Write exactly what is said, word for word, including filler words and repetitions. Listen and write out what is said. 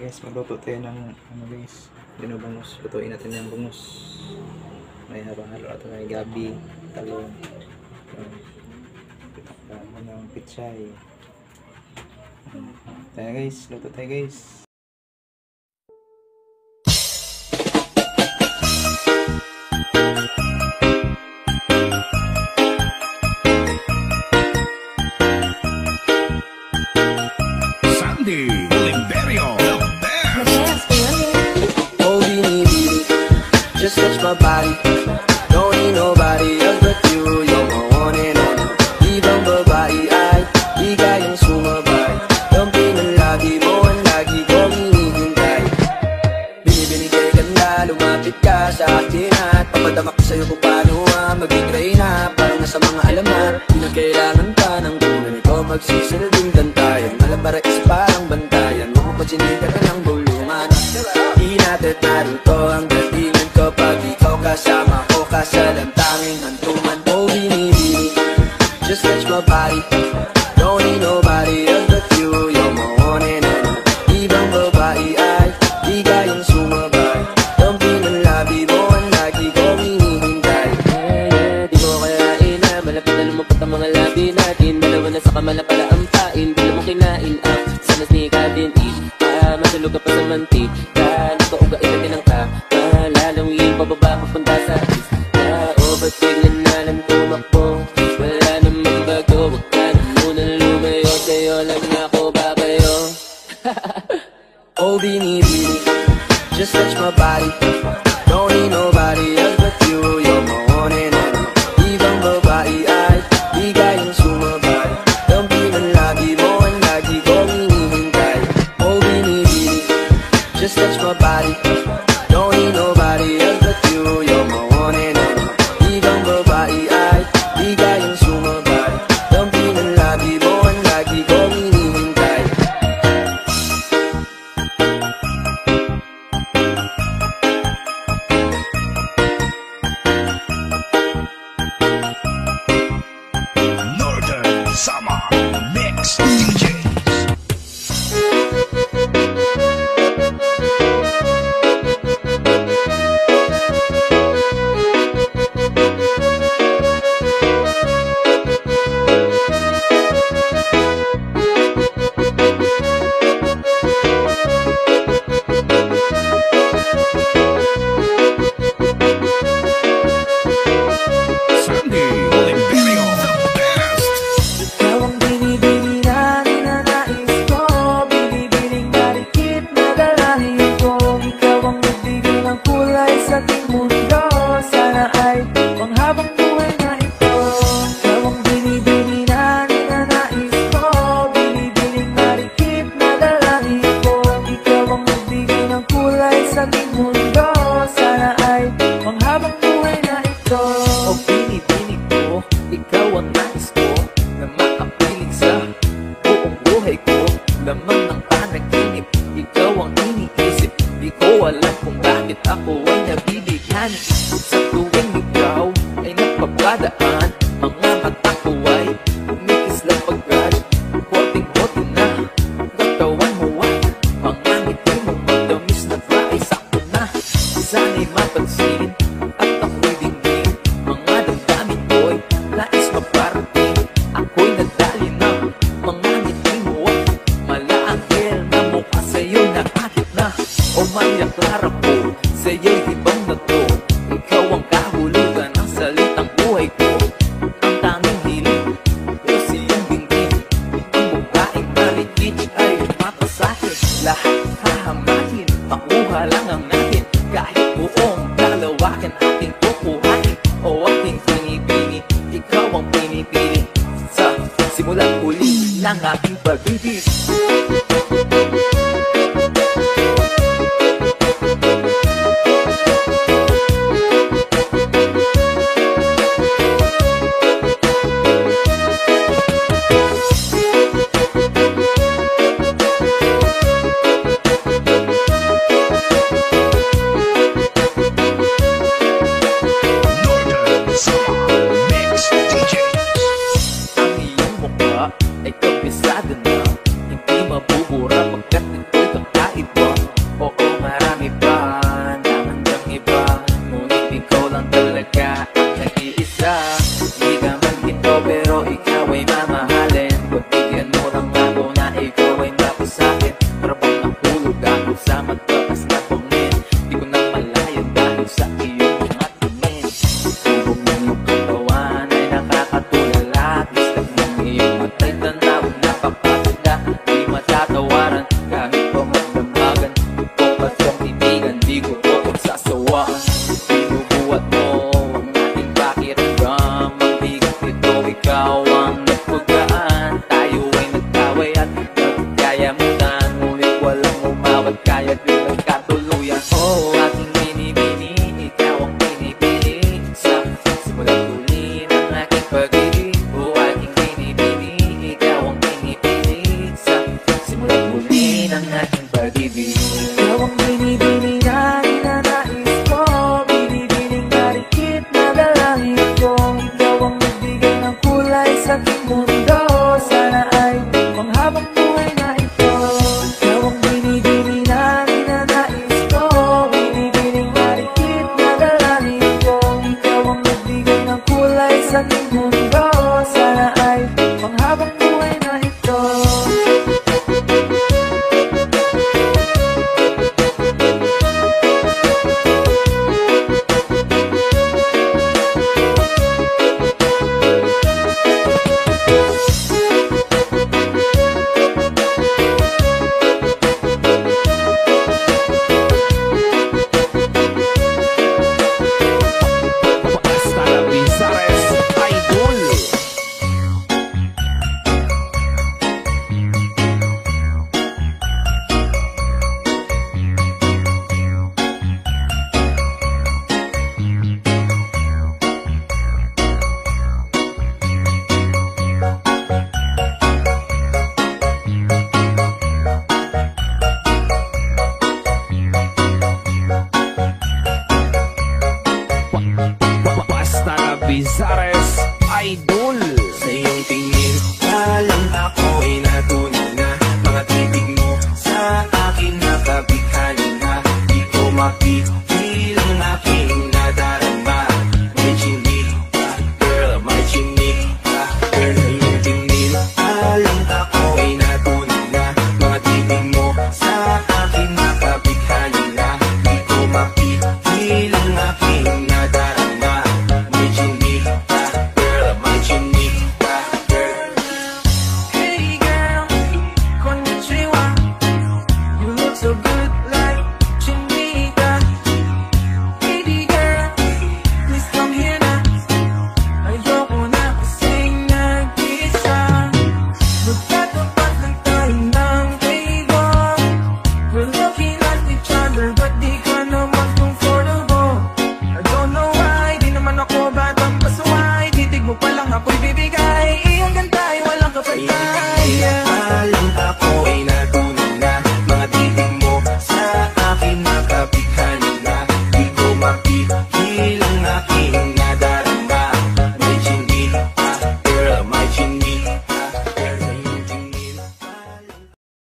guys, magluto tayo ng ano guys, binubangos. Lutuin natin yung bangus. May halo-halo at may gabi, talong, um, ng pichay. Um, tayo guys, luto tayo guys. Just touch my body, don't need nobody else but you. You're my one and only. Ibang babae ay di kayang sumabay. Dampi ng lagi mo ang lagi kong hinihintay. Binibini kay ganda, lumapit ka sa akin at papadama ko sa'yo kung paano ah, maging reyna. Parang nasa mga alamat, di na kailangan pa ng tunay. Ikaw magsisilbing gantayan, alam para is parang bantayan. Huwag mo pagsinigan ka ng bulungan. Di natin naruto ang datingan kapag ikaw kasama ko ka sa lantangin hantungan. Oh binibini, just touch my body, don't need nobody else but you. You're my one and only. Ibang babae ay di kayang sumabay. Dampi ng labi mo ang lagi kong hinihintay. Yeah, yeah, di mo kayain na malapit na lumapot ang mga labi natin. Dalawa na sa kamala pala ang pain, bila mo kinain ang sana snika din eh. Ah, masulog ka pa sa mantika, nagpaugain natin ang ka lalawin pababa papunta sa isla. O ba't bigla na lang tumakbo? Wala namang bago, wag ka na munang lumayo. Sa'yo lang ako babayo. Oh binibini, just touch my body, don't need nobody else but you. You're my one and only. Ibang babae ay di kayang sumabay. Dampi ng lagi mo ang lagi kong hinihintay. Oh binibini, just touch my body, don't need nobody else but you. You're my one and only. Ibang babae ay di kayang sumabay. Dampi ng labi mo ang lagi kong hinihintay. Northern Summer Mix D Js. Ay kabisado na, hindi mabubura pagkat ito'y kakaiba. ikaw ay mamahalin. Kung bigyan mo lang ako na ikaw ay mapasakin, para bang nahulog ako sa mataas na bangin. Di ko na malaya dahil sa iyong mga tingin. Tubog ng iyong katawan ay nakakatulala, listak ng iyong matay tanaw, napakaganda, di matatawaran. Kahit pa magdamagan, ito pa siyang titigan, di ko po pagsasawaan. Binubuhat mo ang ating pakiramdam, ang bigat ito, ikaw ang nagpagaan. Tayo ay nagkaway at nagkayamutan, ngunit walang umawat, kaya din nagkatuluyan. Oh, aking binibini, ikaw ang pinipili sa simulat huli ng aking pag-ibig. Oh, aking binibini, ikaw ang pinipili sa simulat huli ng aking pag-ibig. Ikaw ang binibini na ninanais ko, binibining marikit na dalangin ko. Ikaw ang nagbigay ng kulay sa aking mundo.